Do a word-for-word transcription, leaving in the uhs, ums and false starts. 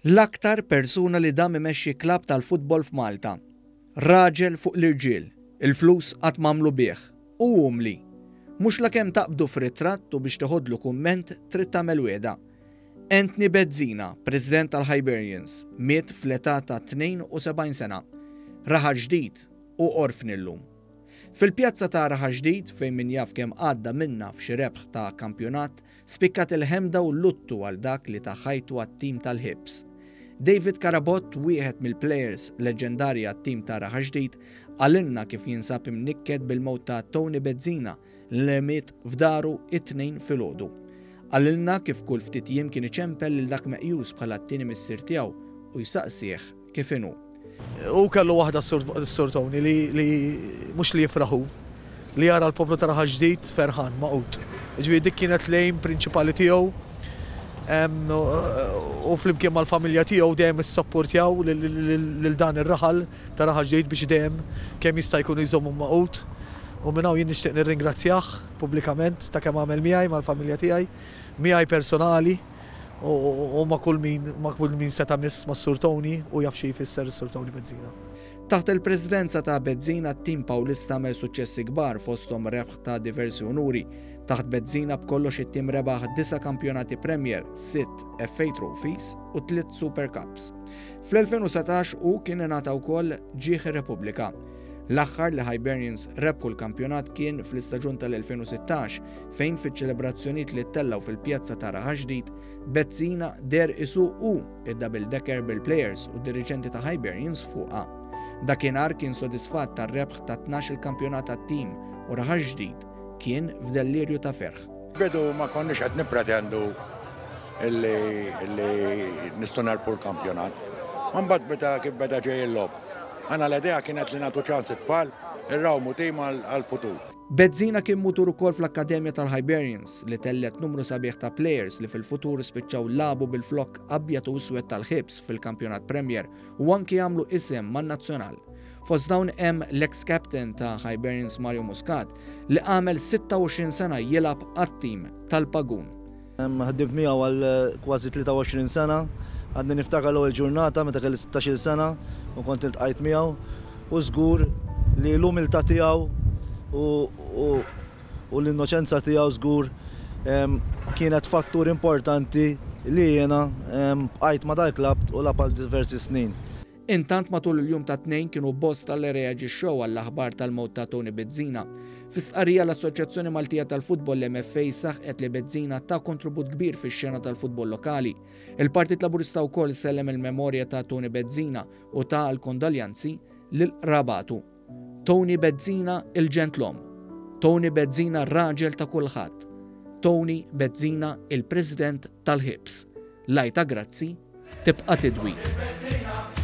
L-aktar persuna li dam imexxi klabb tal-futbol f'Malta. Raġel fuq l-irġiel, il-flus qatt m'għamlu bih, u umli. Mhux lakemm taqbdu f'ritratt u biex tieħodlu kumment trid tagħmel wieda. Anthony Bezzina, President tal-Hibernians, miet fl-età ta' tnejn u sebgħin sena. Raħa ġdid u orfn illum. Fil-pjazza ta' Raħa ġdid fejn min jaf kemm għadda minna f'xi rebħ ta' kampjonat, spikkat il-ħemda u l-luttu għal dak li ta' ħajtu għat-tim tal-Hibs. David Karabott, wieħed mill-plejers leġendarji għat-tim ta' Raħa ġdid, għalinna kif jinsab imnikked bil-mewt ta' Tony Bezzina li miet f'daru it-tnejn filgħodu. Għalilna kif kull ftit jiem kien iċempel lil dak meqjus bħala t-tieni missier tiegħu u jsaqsih kif inhu. U kellu waħda s-sur Tony li mhux li jifraħu li jara l-poplu ta' Raħa ġdid ferħan maqut. Ġifieri dik kienet l-ejm prinċipali tiegħu u flimkien mal-familja tiegħu dejjem issapportjaw lil dan ir-raħal ta' Raħa ġdid biex dejjem kemm jista' jkun jżommu maqut. U minn hawn jien nixtieq nirringrazzjah pubblikament ta' kemm għamel miegħi mal-familja tiegħi, miegħi personali u ma' kull min ma' kull min seta' miss mas-Sur Tony u jaf xi jfisser is-Sur Tony Bezzina. Taħt il-Presidenza ta' Bezzina t-tim Pawlista għamel suċċessi kbar fosthom rebħ ta' diversi unuri. Taħt Bezzina b'kollox it-tim rebaħ disa kampjonati Premier, sitt F A Trophies u tliet Super Cups. Fl-elfejn u setax u kien ingħata wkoll ġieħ ir-Repubblika. L-aħħar li Hibernians rebħu l-kampjonat kien fl-istaġun tal-elfejn u sittax fejn fiċ-ċelebrazzjonijiet li ttellaw fil-pjazza ta' Raħa ġdid, Bezzina der isu u id-double decker bil-plejers u d-diriġenti ta' Hibernians fuqha. Dakinhar kien sodisfatt tar-rebħ ta' tnax il-kampjonat tat-tim u Raħa ġdid kien f'delirju ta' ferħ. Bidu ma konniex qed nippretendu illi nistgħu narbħu l-kampjonat. Mbagħad beda kif beda ġej il-lob. Għana l-idea kienet li nagħtu ċans it-tfal irrawmu tim għall-futur. Bezzina kien mutur ukoll fl-Akkademja tal-Hibernians li tellet numru sabiħ ta' plejers li fil-futur spiċċaw labu bil-flokk abjad u iswed tal-Hibs fil-Kampjonat Premier u anki jagħmlu isem man-nazzjonal. Fost dawn hemm l-ex-captain ta' Hibernians Mario Muscat li għamel sitta u għoxrin sena jilab għat-tim tal-Pagun. Ħaddimt miegħu għal kważi tlieta u għoxrin sena, għadni niftakar l-ewwel ġurnata meta kelli sittax-il sena u kont iltqajt miegħu u żgur li l-umiltà tiegħu u l-innoċenza tiegħu żgur kienet fattur importanti li jiena bqajt ma' dal-klabb u lab għal diversi snin. Intant matul il-jum ta' tnejn kienu bosta li reaġixxew għall-aħbar tal-mewt ta' Tony Bezzina. Fi stqarrija l-Assoċjazzjoni Maltija tal-Futbol l-M F A saħqet li Bezzina ta' kontribut kbir fix-xena tal-futbol lokali. Il-Partit Laburista wkoll sellem il-memorja ta' Tony Bezzina u ta' l-kondoljanzi lil rabatu. Tony Bezzina il-ġentlom. Tony Bezzina r-raġel ta' kulħadd. Tony Bezzina il-President tal-Hibs. Lajta grazzi tibqa' tidwi.